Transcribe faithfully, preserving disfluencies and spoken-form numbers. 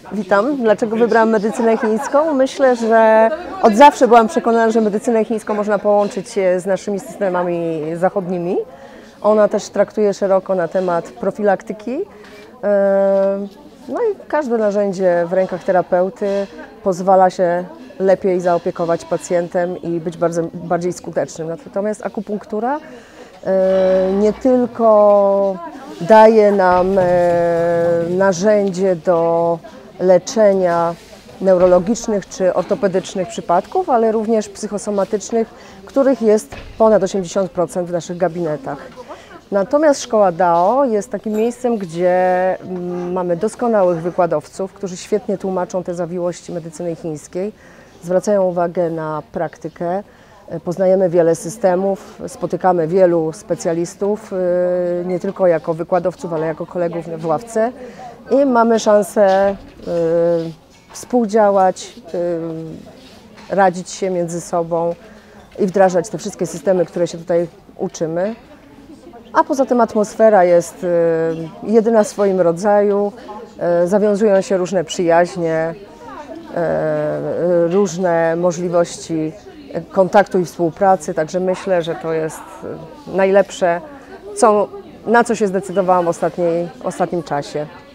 Witam. Dlaczego wybrałam medycynę chińską? Myślę, że od zawsze byłam przekonana, że medycynę chińską można połączyć z naszymi systemami zachodnimi. Ona też traktuje szeroko na temat profilaktyki. No i każde narzędzie w rękach terapeuty pozwala się lepiej zaopiekować pacjentem i być bardzo, bardziej skutecznym. Natomiast akupunktura nie tylko daje nam narzędzie do leczenia neurologicznych czy ortopedycznych przypadków, ale również psychosomatycznych, których jest ponad osiemdziesiąt procent w naszych gabinetach. Natomiast szkoła Dao jest takim miejscem, gdzie mamy doskonałych wykładowców, którzy świetnie tłumaczą te zawiłości medycyny chińskiej, zwracają uwagę na praktykę, poznajemy wiele systemów, spotykamy wielu specjalistów, nie tylko jako wykładowców, ale jako kolegów w ławce i mamy szansę współdziałać, radzić się między sobą i wdrażać te wszystkie systemy, które się tutaj uczymy. A poza tym atmosfera jest jedyna w swoim rodzaju, zawiązują się różne przyjaźnie, różne możliwości kontaktu i współpracy, także myślę, że to jest najlepsze, co, na co się zdecydowałam w ostatniej, ostatnim czasie.